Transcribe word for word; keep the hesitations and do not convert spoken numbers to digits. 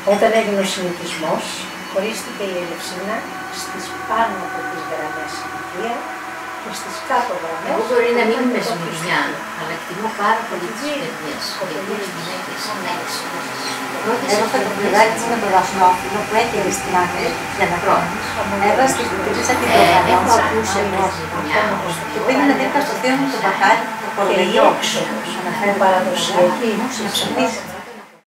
Όταν έγινε ο συνηθισμός, χωρίστηκε η Ελευσίνα στις πάνω από τις γραμμές ηλικία και στις κάτω γραμμές. Εγώ μπορεί να μην είμαι σμυρνιά, αλλά εκτιμώ πάρα πολύ τις παιδιές. Γιατί οι γυναίκες είναι έξω. Έβασα το πουλάκι της με το δασνόφυλλο που έτειλε στην άκρη για να τρώνε. Έβασα την κουτίλισσα και το Έχω γραμμάτσα ακούσει μια σμυρνιά. και πήγαινε δίπλα στο θείο μου το μπακάλι, το κορδελιό, παραδοσιακή να ψηφίσει.